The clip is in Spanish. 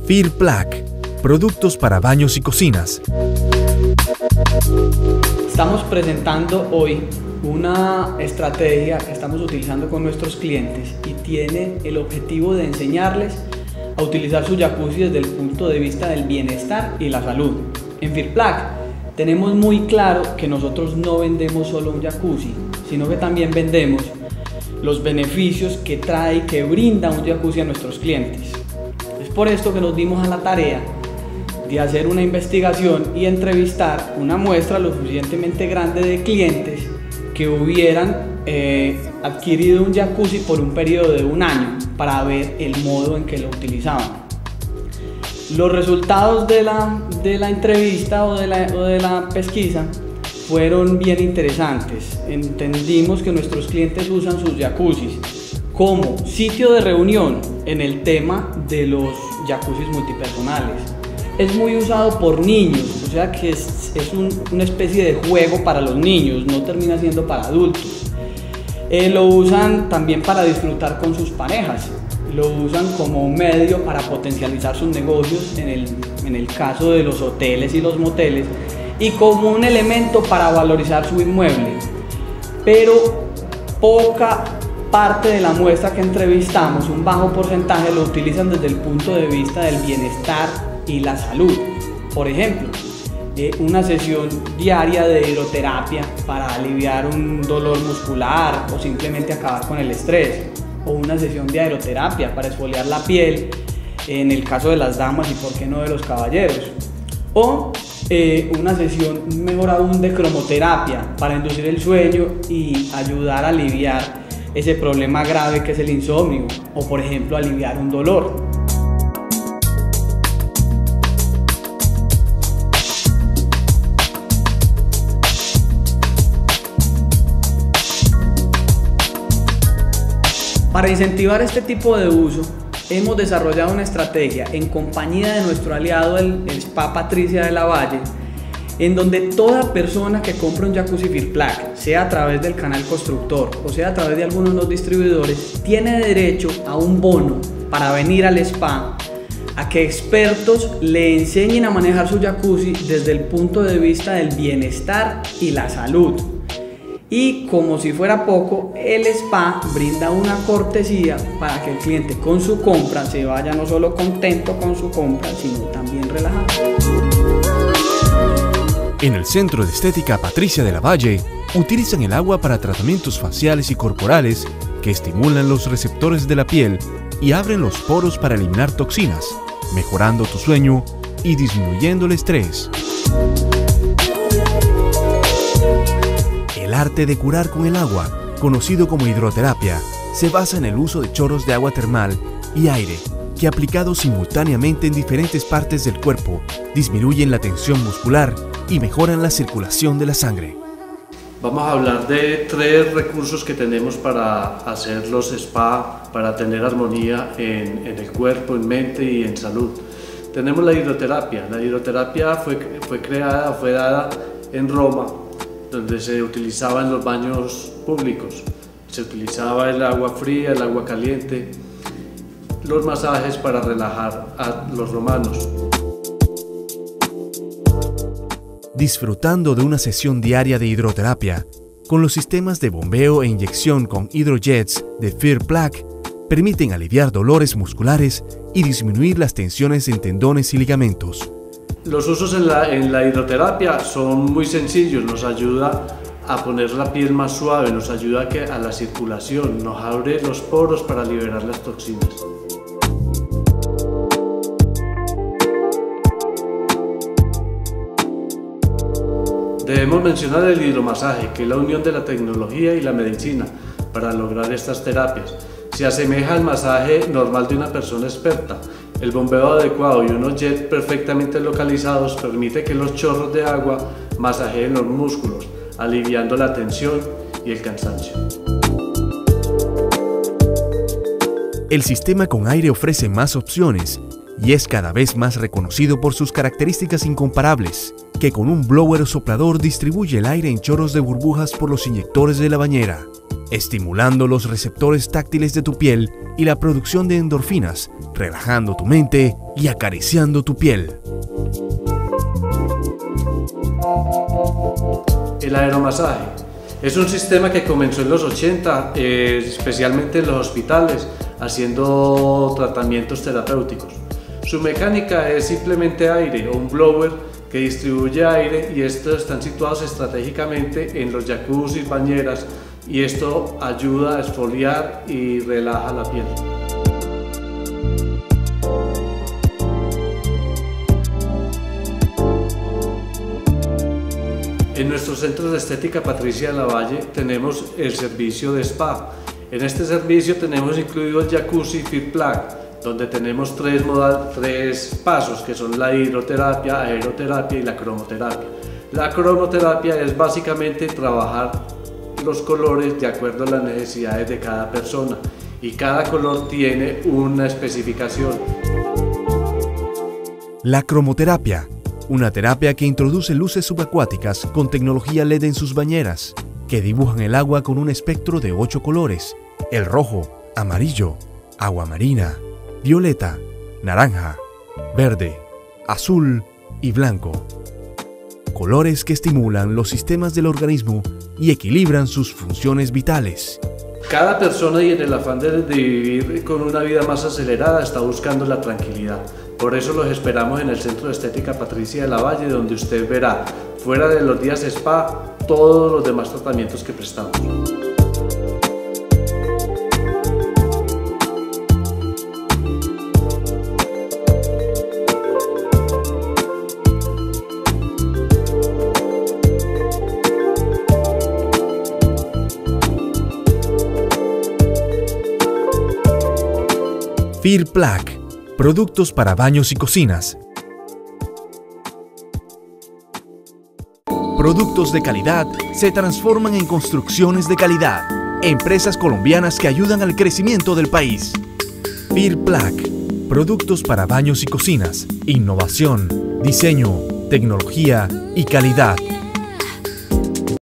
FIRPLAC, productos para baños y cocinas. Estamos presentando hoy una estrategia que estamos utilizando con nuestros clientes y tiene el objetivo de enseñarles a utilizar su jacuzzi desde el punto de vista del bienestar y la salud. En FIRPLAC tenemos muy claro que nosotros no vendemos solo un jacuzzi, sino que también vendemos los beneficios que trae y que brinda un jacuzzi a nuestros clientes. Es por esto que nos dimos a la tarea de hacer una investigación y entrevistar una muestra lo suficientemente grande de clientes que hubieran adquirido un jacuzzi por un periodo de un año para ver el modo en que lo utilizaban. Los resultados de la entrevista o de la pesquisa fueron bien interesantes. Entendimos que nuestros clientes usan sus jacuzzis como sitio de reunión en el tema de los jacuzzis multipersonales. Es muy usado por niños, o sea que es una especie de juego para los niños, no termina siendo para adultos. Lo usan también para disfrutar con sus parejas, lo usan como un medio para potencializar sus negocios en el caso de los hoteles y los moteles y como un elemento para valorizar su inmueble. Pero poca parte de la muestra que entrevistamos, un bajo porcentaje, lo utilizan desde el punto de vista del bienestar y la salud. Por ejemplo, una sesión diaria de hidroterapia para aliviar un dolor muscular o simplemente acabar con el estrés, o una sesión de aeroterapia para exfoliar la piel en el caso de las damas y por qué no de los caballeros, o una sesión mejor aún de cromoterapia para inducir el sueño y ayudar a aliviar ese problema grave que es el insomnio, o por ejemplo aliviar un dolor. Para incentivar este tipo de uso, hemos desarrollado una estrategia en compañía de nuestro aliado, el Spa Patricia de la Valle, en donde toda persona que compra un jacuzzi FIRPLAC, sea a través del canal constructor o sea a través de algunos de los distribuidores, tiene derecho a un bono para venir al spa, a que expertos le enseñen a manejar su jacuzzi desde el punto de vista del bienestar y la salud. Y como si fuera poco, el spa brinda una cortesía para que el cliente con su compra se vaya no solo contento con su compra, sino también relajado. En el Centro de Estética Patricia de la Valle, utilizan el agua para tratamientos faciales y corporales que estimulan los receptores de la piel y abren los poros para eliminar toxinas, mejorando tu sueño y disminuyendo el estrés. El arte de curar con el agua, conocido como hidroterapia, se basa en el uso de chorros de agua termal y aire que, aplicados simultáneamente en diferentes partes del cuerpo, disminuyen la tensión muscular y mejoran la circulación de la sangre. Vamos a hablar de 3 recursos que tenemos para hacer los spa, para tener armonía en el cuerpo, en mente y en salud. Tenemos la hidroterapia. La hidroterapia fue dada en Roma, donde se utilizaba en los baños públicos. Se utilizaba el agua fría, el agua caliente, los masajes para relajar a los romanos. Disfrutando de una sesión diaria de hidroterapia, con los sistemas de bombeo e inyección con hidrojets de FIRPLAC, permiten aliviar dolores musculares y disminuir las tensiones en tendones y ligamentos. Los usos en la hidroterapia son muy sencillos, nos ayuda a poner la piel más suave, nos ayuda a la circulación, nos abre los poros para liberar las toxinas. Debemos mencionar el hidromasaje, que es la unión de la tecnología y la medicina para lograr estas terapias. Se asemeja al masaje normal de una persona experta. El bombeo adecuado y unos jets perfectamente localizados permite que los chorros de agua masajeen los músculos, aliviando la tensión y el cansancio. El sistema con aire ofrece más opciones y es cada vez más reconocido por sus características incomparables, que con un blower o soplador distribuye el aire en chorros de burbujas por los inyectores de la bañera, estimulando los receptores táctiles de tu piel y la producción de endorfinas, relajando tu mente y acariciando tu piel. El aeromasaje es un sistema que comenzó en los 80, especialmente en los hospitales, haciendo tratamientos terapéuticos. Su mecánica es simplemente aire o un blower que distribuye aire, y estos están situados estratégicamente en los jacuzzis, bañeras, y esto ayuda a exfoliar y relaja la piel. En nuestro centro de estética Patricia de la Valle tenemos el servicio de spa. En este servicio tenemos incluido el jacuzzi FeelPlug, donde tenemos tres pasos, que son la hidroterapia, aeroterapia y la cromoterapia. La cromoterapia es básicamente trabajar los colores de acuerdo a las necesidades de cada persona, y cada color tiene una especificación. La cromoterapia, una terapia que introduce luces subacuáticas con tecnología LED en sus bañeras, que dibujan el agua con un espectro de 8 colores: el rojo, amarillo, agua marina, violeta, naranja, verde, azul y blanco. Colores que estimulan los sistemas del organismo y equilibran sus funciones vitales. Cada persona, y en el afán de vivir con una vida más acelerada, está buscando la tranquilidad. Por eso los esperamos en el Centro de Estética Patricia de la Valle, donde usted verá, fuera de los días spa, todos los demás tratamientos que prestamos. FeelPlug, productos para baños y cocinas. Productos de calidad se transforman en construcciones de calidad. Empresas colombianas que ayudan al crecimiento del país. FeelPlug, productos para baños y cocinas. Innovación, diseño, tecnología y calidad.